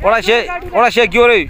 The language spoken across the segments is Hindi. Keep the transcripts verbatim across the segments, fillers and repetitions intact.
Ora şey, ora şey göre.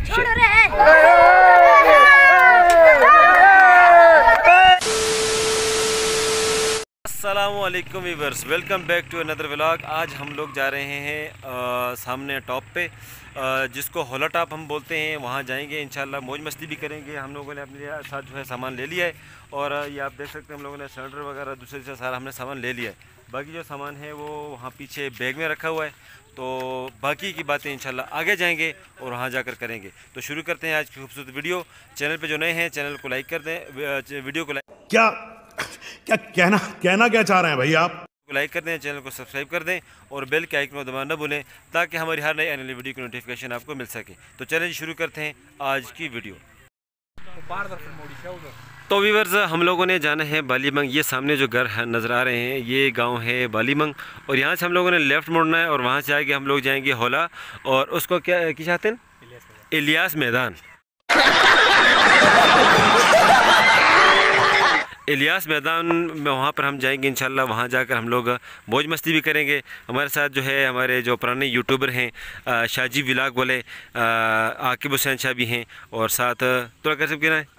अस्सलामुअलैकुम viewers, welcome back to another vlog. आज हम लोग जा रहे हैं आ, सामने टॉप पे, आ, जिसको होला टॉप हम बोलते हैं। वहाँ जाएंगे इंशाल्लाह, मौज मस्ती भी करेंगे। हम लोगों ने अपने साथ जो है सामान ले लिया है, और ये आप देख सकते हैं हम लोगों ने सिलेंडर वगैरह दूसरे से सारा हमने सामान ले लिया है। बाकी जो सामान है वो वहाँ पीछे बैग में रखा हुआ है। तो बाकी की बातें इंशाल्लाह आगे जाएंगे और वहाँ जाकर करेंगे। तो शुरू करते हैं आज की खूबसूरत वीडियो। चैनल पे जो नए हैं चैनल को लाइक कर दें, वीडियो को लाइक क्या क्या कहना कहना क्या चाह रहे हैं भाई आप? लाइक कर दें, चैनल को सब्सक्राइब कर दें और बेल के आइकन को दबाना न भूलें, ताकि हमारी हर नई आने वाली वीडियो की नोटिफिकेशन आपको मिल सके। तो चलिए शुरू करते हैं आज की वीडियो। तो व्यूअर्स, हम लोगों ने जाना है बालीमंग। ये सामने जो घर नज़र आ रहे हैं ये गांव है बालीमंग, और यहाँ से हम लोगों ने लेफ़्ट मुड़ना है, और वहाँ से आगे हम लोग जाएंगे होला, और उसको क्या क्या चाहते हैं, इलियास मैदान। इलियास मैदान में वहाँ पर हम जाएंगे इंशाल्लाह। वहाँ जाकर हम लोग मौज मस्ती भी करेंगे। हमारे साथ जो है हमारे जो पुराने यूट्यूबर हैं, शाहजी व्लॉग वाले आकिब हुसैन शाह भी हैं, और साथ थोड़ा कैसे कहना है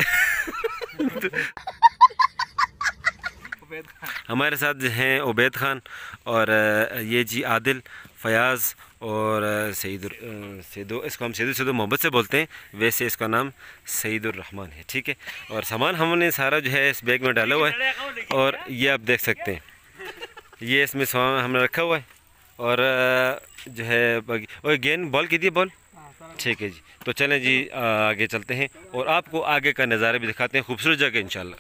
हमारे साथ हैं उबैद खान, और ये जी आदिल, फयाज़ और सईद सईदो, इसको हम सईद सईदो मोहब्बत से बोलते हैं, वैसे इसका नाम सईदुर रहमान है, ठीक है। और सामान हमने सारा जो है इस बैग में डाला हुआ है, और ये आप देख सकते हैं, ये इसमें सामान हमने रखा हुआ है। और जो है और गेंद बॉल की थी बॉल, ठीक है जी। तो चलें जी आगे चलते हैं और आपको आगे का नज़ारा भी दिखाते हैं, खूबसूरत जगह इंशाल्लाह।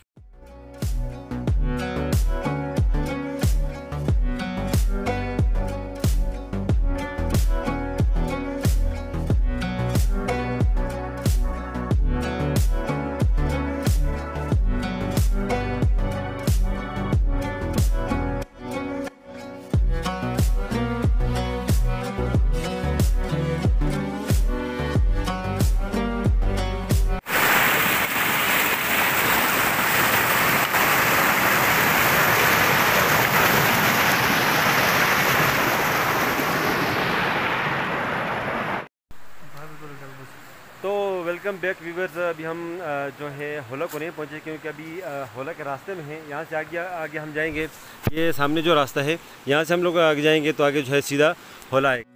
तो वेलकम बैक व्यूवर्स। अभी हम जो है होला को नहीं पहुँचे, क्योंकि अभी होला के रास्ते में हैं। यहाँ से आगे आगे हम जाएंगे, ये सामने जो रास्ता है यहाँ से हम लोग आगे जाएंगे तो आगे जो है सीधा होला है।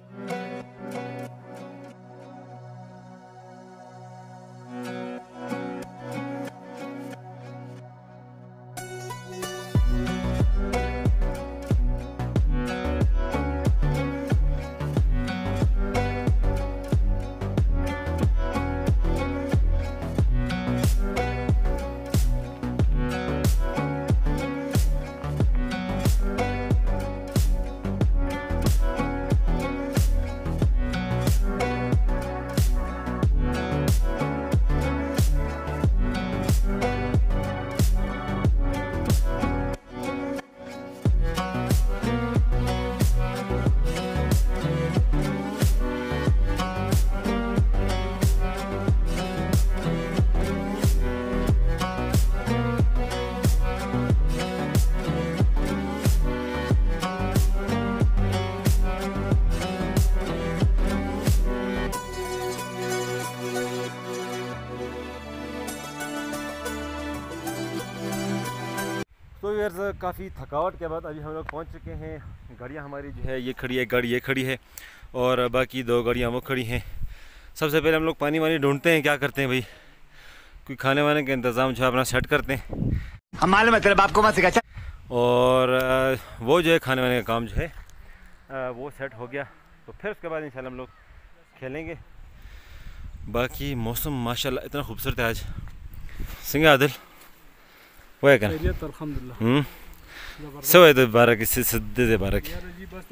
तो यार काफ़ी थकावट के बाद अभी हम लोग पहुंच चुके हैं। गाड़ियां हमारी जो है ये खड़ी है, गाड़ी ये खड़ी है, और बाकी दो गाड़ियां वो खड़ी हैं। सबसे पहले हम लोग पानी वानी ढूंढते हैं, क्या करते हैं भाई, कोई खाने वाने का इंतज़ाम जो है अपना सेट करते हैं। हमारे मतलब आपको मत सिखा। और वो जो है खाने वाने का काम जो है वो सेट हो गया, तो फिर उसके बाद इंशाल्लाह हम लोग खेलेंगे। बाकी मौसम माशाल्लाह इतना खूबसूरत है आज। सिंह आदिल वो है क्या हम्म सो है तो बारह किसी सिद्धे दे बारह की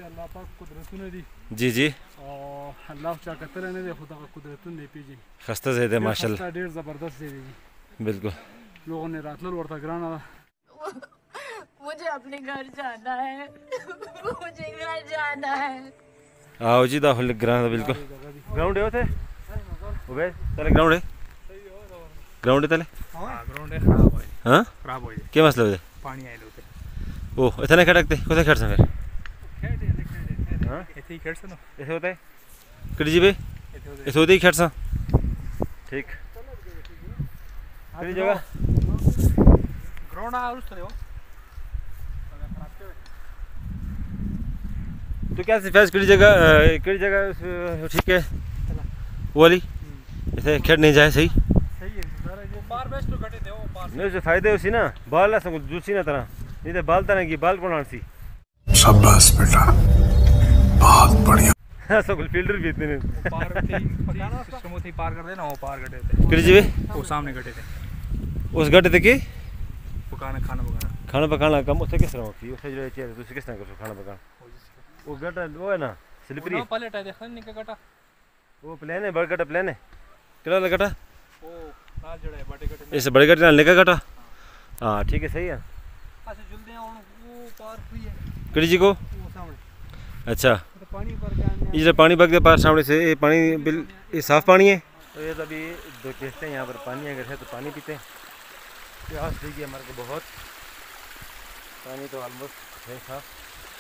जी जी खस्ता से दे माशाल्लाह, बिल्कुल। लोगों ने रात में लौटा गिराना। मुझे अपने घर जाना है, मुझे घर जाना है। आओ जी दाखिल ग्राउंड बिल्कुल ग्राउंड है उधर ओबे चले ग्राउंड है ग्राउंड है चले हां ग्राउंड है खराब है हां खराब हो जाए क्या मसला है पानी आए लोते ओ इतने खड़कते कोथे खड़सन फिर खेड़े खेड़े हां ऐसे ही खड़सन ऐसे होता है कड़ी जी भाई इथों दी खेड़ सा ठीक कड़ी जगह ग्राउंड आ उस तरह हो तो क्या फैज कड़ी जगह कड़ी जगह ठीक है वो वाली इसे खेड़ नहीं जाए सही सही है सारा जो बार बेस्ट तो घटे थे वो बार नहीं जो फायदे उसी ना बाल ना सब दूसरी ना तरह नहीं तो बाल तरह की बाल कौन सी शाबाश बेटा बहुत बढ़िया हाँ सब फील्डर भी इतने पार थे पकाना सिस्टम थे पार कर देना वो पार घटे थे कड़ी जी वो सामने घटे थे उस गड्ढे थे कि पकाना खाना पकाना खाना पकाना कम उसे किस तरह होती उसे जो चीज़ दूसरी किस तरह करो खाना पकाना वो गड्ढा वो है ना स्लिपरी वो पलट है देखो निका गटा वो प्लेन है बड़ा गड्ढा प्लेन है कितना वाला गड्ढा वो नाल जड़ा है बड़े गटे इस बड़े गड्ढे नाल निका गड्ढा हाँ ठीक है सही है ऐसे जुलदे हैं वो पार हुई है कड़ी जी को वो सामने अच्छा तो पानी भर के आने ये जो पानी बग गया पार सामने से ये पानी बिल ये साफ़ पानी है तो ये तो अभी दो कहते हैं यहाँ पर पानी अगर है तो पानी पीते हैं प्यास लगी हमारे को बहुत पानी तो ऑलमोस्ट है साफ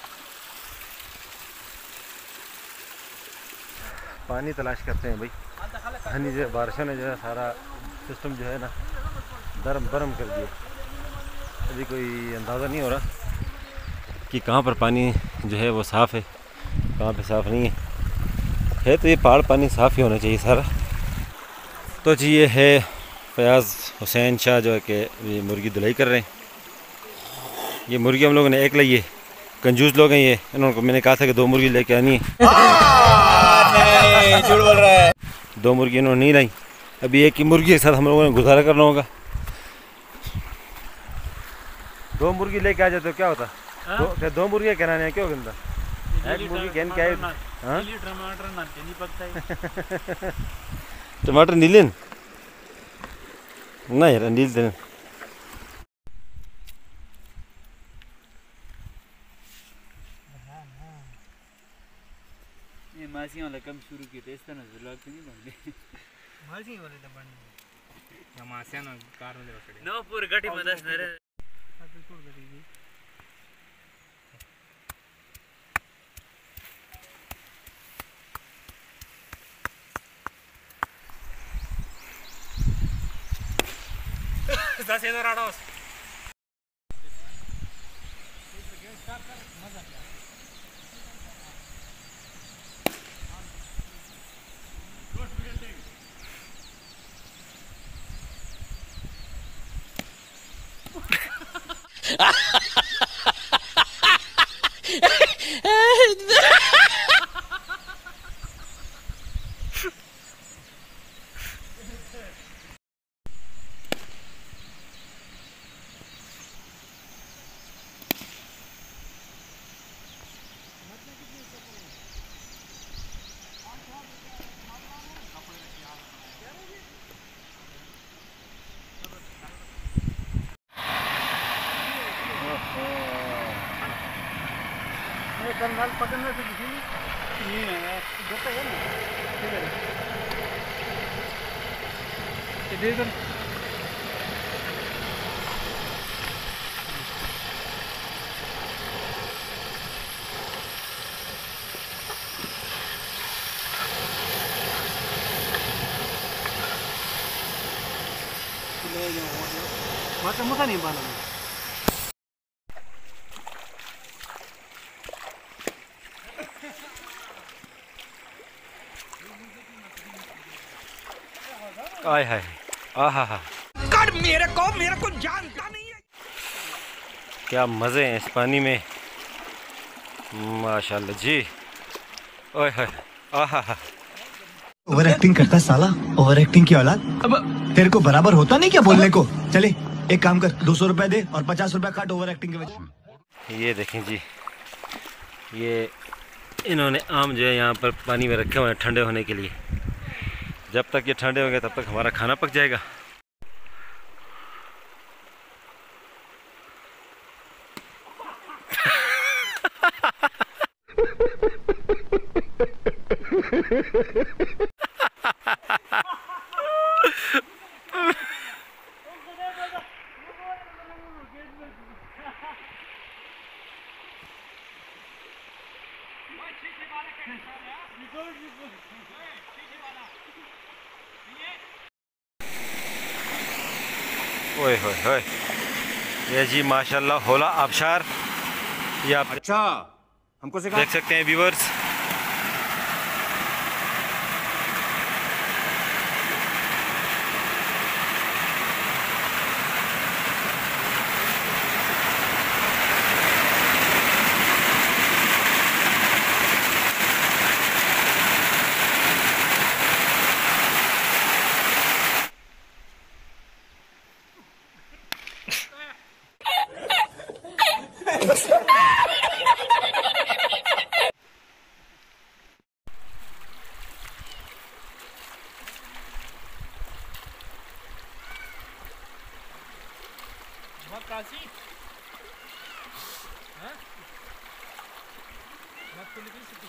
पानी तलाश करते हैं भाई पानी जो बारिशों ने जो है सारा सिस्टम जो है ना दरम बरम कर दिया अभी कोई अंदाज़ा नहीं हो रहा कि कहाँ पर पानी जो है वो साफ़ है कहाँ पे साफ़ नहीं है है तो ये पहाड़ पानी साफ़ ही होना चाहिए सारा तो जी ये है फयाज़ हुसैन शाह जो है कि ये मुर्गी धुलाई कर रहे हैं ये मुर्गी हम लोगों ने एक लाई है कंजूस लोग हैं ये इन्होंने को मैंने कहा था कि दो मुर्गी लेके आनी है झूठ बोल रहा है दो मुर्गी इन्होंने नहीं लाई अभी एक ही मुर्गी के साथ हम लोगों ने गुजारा करना होगा दो मुर्गी लेके आ जाते तो क्या होता दो, क्या दो मुर्गियाँ कहना है क्यों गंदा एक मुर्गी कहन क्या है हाँ टमाटर ना नहीं पकता है टमाटर नीलन ना यार नील देने ये मासी वाला कम शुरू किए थे इस तरह से लोग नहीं बनते मासी वाले तो बनी या मासिया ना कार में रखड़े नो पूरे गटी में दस नरे तो छोड़ देगी दस इधर आड़ो कंगाल पकड़ने से किसी नहीं है देखो है ना ठीक है ये दे दो ले जाओ मत मुसा नहीं बाना आय हाय आहा हा कर मेरे को मेरे को जानता नहीं है क्या मज़े हैं इस पानी में माशाल्लाह जी ओए हाय आहा हा ओवर एक्टिंग करता है साला ओवर एक्टिंग की औलाद अब तेरे को बराबर होता नहीं क्या बोलने को चले एक काम कर दो सौ रुपए दे और पचास रुपए काट ओवर एक्टिंग के वजह ये देखें जी ये इन्होंने आम जो है यहाँ पर पानी में रखे हुए हैं ठंडे होने के लिए जब तक ये ठंडे होंगे तब तक हमारा खाना पक जाएगा ओए होए होए, ये जी माशाल्लाह होला आबशार, ये आप अच्छा हमको सिखा। देख सकते हैं व्यूअर्स। काशी हाँ मत को लेकिन सिटी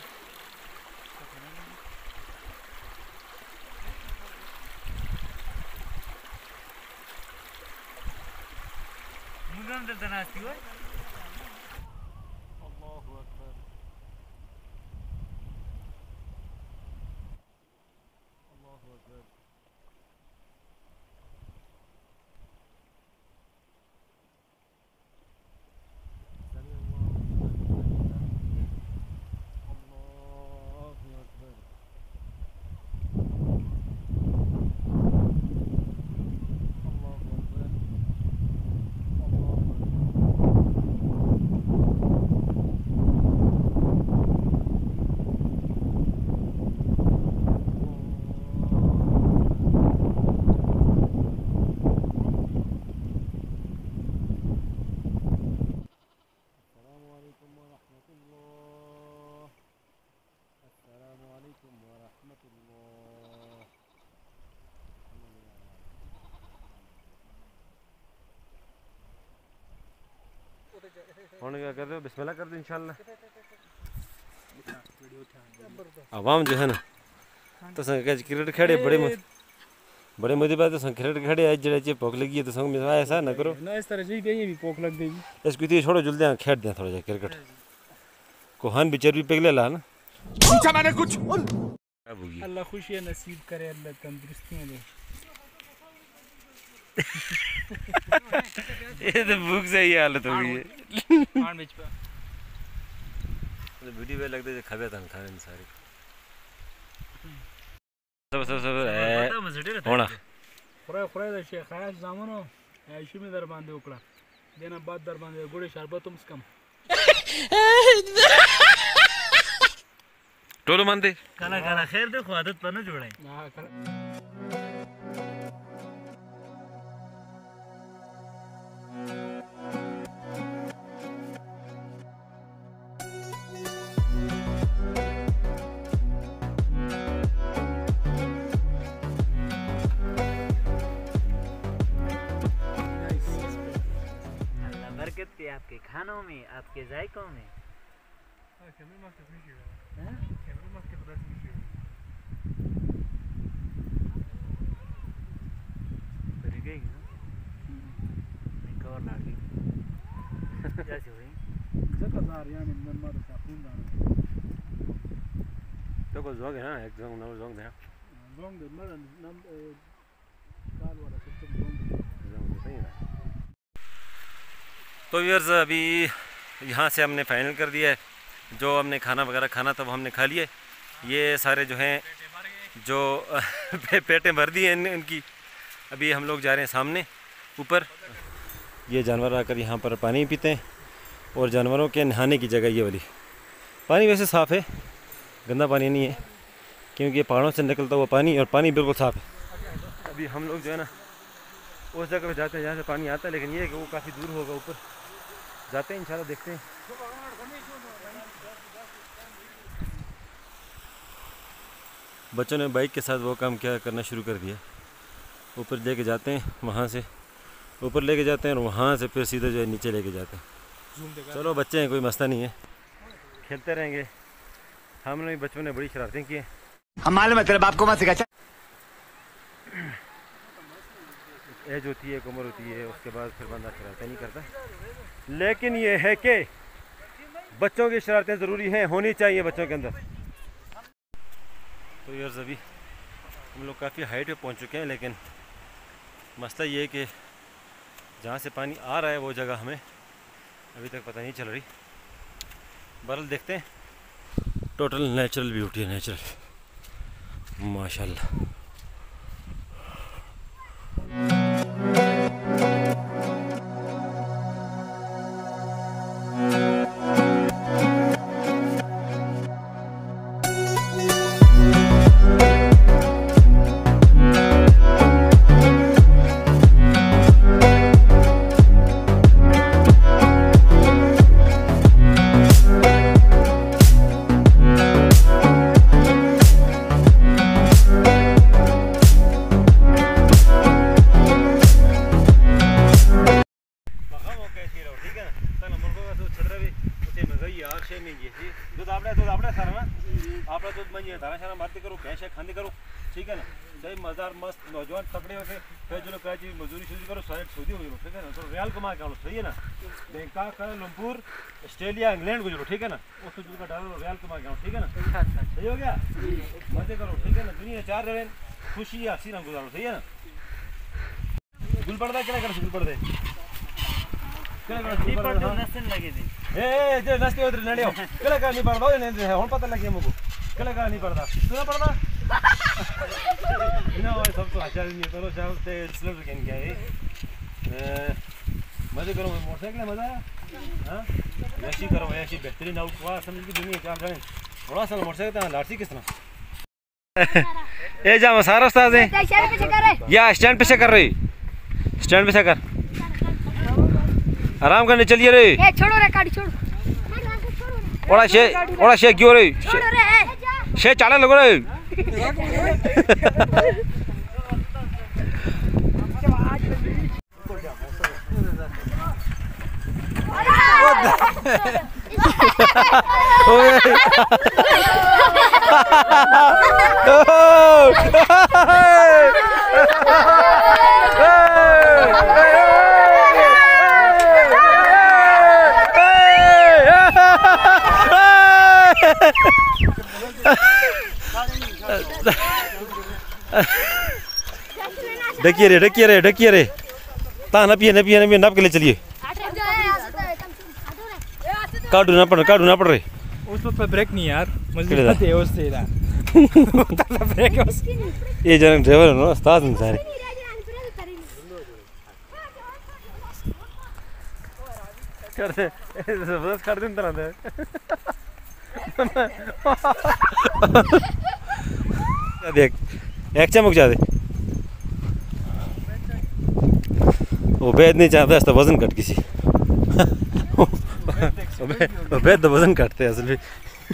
मुंडन दे दनास्ती हो। अल्लाहु अकबर अल्लाहु अकबर। कौन क्या कर रहे हो? बिस्मिल्लाह कर दो इंशाल्लाह। आवाम जो है ना तो संग क्रिकेट खेड़े बड़े मत बड़े मजे बात तो क्रिकेट खेड़े आज जड़े चे भूख लगी है तो संग में ऐसा ना करो ना इस तरह जी ये भी भूख लग गई। इसको इतनी छोड़ो जल्दी खेड़ दें थोड़ा जा क्रिकेट कोहान भी चर्बी पिघले ला ना पूछा मैंने कुछ। अल्लाह खुशी नसीब करे, अल्लाह तंदुरुस्तियां दे। ये तो भूख से ही हालत हो गई है। खान बेच पा तो वीडियो पे लगते है खबे तन खाने सारे सब सब सब होना खुरा खुरा द शेख आया जामनो ऐशी में दर बांधे उकड़ा देना बाद दर बांधे गुड़े शरबत तुम कम टोलो मान दे काला काला खैर देखो आदत पर न जोड़े। हां बरकत थी आपके खानों में, आपके जायकों में। तो को जोग है ना एक जोग नौ जोग है जोग दे मर नम काल वाला सिस्टम जोग सही है। तो व्यूअर्स अभी यहाँ से हमने फाइनल कर दिया है, जो हमने खाना वगैरह खाना था वो हमने खा लिया। ये सारे जो हैं जो पेटें भर दी हैं इनकी। अभी हम लोग जा रहे हैं सामने ऊपर। ये जानवर आकर यहाँ पर पानी पीते हैं और जानवरों के नहाने की जगह ये वाली। पानी वैसे साफ़ है, गंदा पानी नहीं है क्योंकि ये पहाड़ों से निकलता हुआ पानी और पानी बिल्कुल साफ़ है। अभी हम लोग जो है ना उस जगह पर जाते हैं जहाँ से पानी आता है, लेकिन ये है कि वो काफ़ी दूर होगा, ऊपर जाते हैं इंशाल्लाह, देखते हैं। बच्चों ने बाइक के साथ वो काम क्या करना शुरू कर दिया, ऊपर लेके जाते हैं, वहाँ से ऊपर लेके जाते हैं और वहाँ से फिर सीधे जो है नीचे लेके जाते हैं। चलो बच्चे हैं, कोई मसला नहीं है, खेलते रहेंगे। हमने बचपन में बड़ी शरारतें की हैं। हम मालूम है तेरे बाप को मत सिखा। एज होती है, एक उम्र होती है, उसके बाद फिर बंदा शरारतें नहीं करता। लेकिन ये है कि बच्चों की शरारतें ज़रूरी हैं, होनी चाहिए बच्चों के अंदर। तो यार अभी हम लोग काफ़ी हाइट पे पहुंच चुके हैं, लेकिन मसला ये है कि जहाँ से पानी आ रहा है वो जगह हमें अभी तक पता नहीं चल रही। बहरहाल देखते हैं। टोटल नेचुरल ब्यूटी है, नेचुरल माशाल्लाह। आप दूध मंजी धारा शारा मारते करो, भैंस खाने करो, ठीक है ना। सही मज़ेदार मस्त नौजवान तकड़े होके फिर जो लोग कराची मजदूरी शुरू करो, साइड सऊदी हो, ठीक है ना। तो रियाल कमा के आओ, सही है ना। बैंकॉक कुआलालंपुर ऑस्ट्रेलिया इंग्लैंड गुजरो, ठीक है ना। उस दूध का डालो, रियाल कमा के आओ, ठीक है ना। सही हो गया, मजे करो, ठीक है ना। दुनिया चार रहे खुशी हसी ना गुजारो, सही है ना। गुल पड़ता क्या कर गुल पड़ते नसन लगे थी ए जो नस्ते उधर नड़ियो केला का नहीं पड़दा ने हुन पता लगे मुको केला का नहीं पड़दा सुना पड़दा ना वो सब तो आचार नहीं करो शाम से स्लर के क्या है मजे करो। मोटरसाइकिल में मजा आया हां ऐसी करो, ऐसी बेहतरीन आउट हुआ समझ की दुनिया क्या करें। थोड़ा सा मोटरसाइकिल तो लाठी किस तरह ए जा सारा उस्ताद है या स्टैंड पीछे कर रही, स्टैंड पीछे कर, आराम करने चलिए रे। ए छोड़ो रे गाड़ी छोड़ो, ओड़ा शे ओड़ा शे क्यों रे छोड़ो रे शे चाले लगो रे। डकिए रे डकिए रे डकिए रे ता न पिए न पिए न पिए नप के लिए चलिए। काटू ना पड़ काटू ना पड़ रहे उस पे ब्रेक नहीं यार मुझे पता है उससे ना ब्रेक उस ये जन ड्राइवर है ना उस्ताद हैं सारे। कर दे जबरदस्त कर दिन तरह दे देख एक चमक जा दे वो बैद नहीं चाहता इसका वजन कट किसी बैद तो वजन काटते हैं असल में।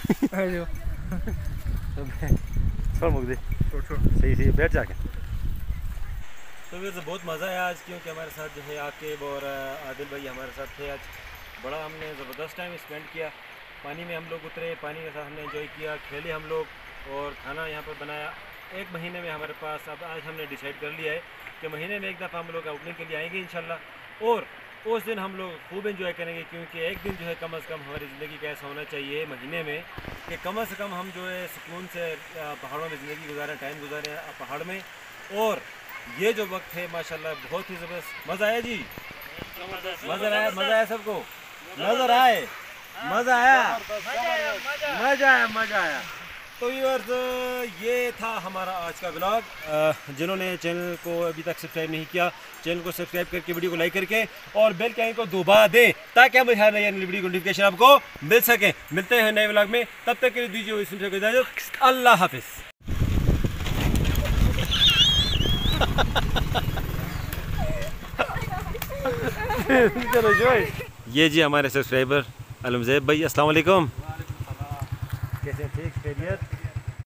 छोड़ मुक दे सही सही बैठ जाके। तो वैसे बहुत मज़ा आया आज क्योंकि हमारे साथ जो है आकिब और आदिल भाई हमारे साथ थे आज। बड़ा हमने ज़बरदस्त टाइम स्पेंड किया, पानी में हम लोग उतरे, पानी के साथ हमने एंजॉय किया, खेले हम लोग और खाना यहाँ पर बनाया। एक महीने में हमारे पास अब आज हमने डिसाइड कर लिया है कि महीने में एक दफ़ा हम लोग आउटिंग के लिए आएंगे इंशाल्लाह। और उस दिन हम लोग खूब एंजॉय करेंगे क्योंकि एक दिन जो है कम अज़ कम हमारी ज़िंदगी का ऐसा होना चाहिए महीने में कि कम अज़ कम हम जो है सुकून से पहाड़ों में ज़िंदगी गुजारें, टाइम गुजारें पहाड़ में। और ये जो वक्त है माशाल्लाह बहुत ही ज़बरदस्त मज़ा आया जी, मज़ा आया मज़ा आया सबको नज़र आए मज़ा आया मज़ा आया मज़ा आया। तो व्यूअर्स ये था हमारा आज का ब्लॉग। जिन्होंने चैनल को अभी तक सब्सक्राइब नहीं किया चैनल को सब्सक्राइब करके वीडियो को लाइक करके और बेल के आइकन को दबा दें ताकि हम हर नई वीडियो की नोटिफिकेशन आपको मिल सके। मिलते हैं नए ब्लॉग में, तब तक के लिए दीजिए इस इजाज़त। अल्लाह हाफिज़। ये जी हमारे सब्सक्राइबर अलमज़ैब भाई, अस्सलाम वालेकुम। कैसे ठीक खैरियत?